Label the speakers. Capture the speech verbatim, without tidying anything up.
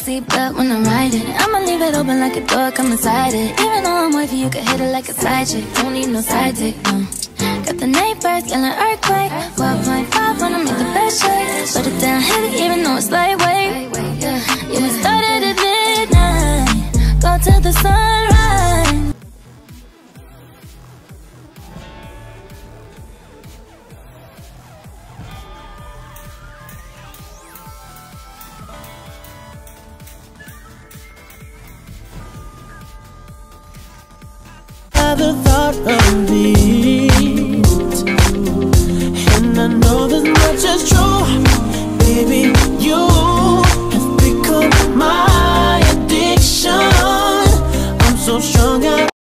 Speaker 1: seatbelt when I'm riding. I'ma leave it open like a door, come inside it. Even though I'm wifey, you can hit it like a side chick. Don't need no side dick, no. Got the neighbors yelling earthquake. twelve point five wanna make the best shake. Put it down heavy even though it's lightweight. Yeah, yeah, we started at midnight, go till the sunrise.
Speaker 2: The thought of it, and I know this much is true, baby. You have become my addiction. I'm so strung out.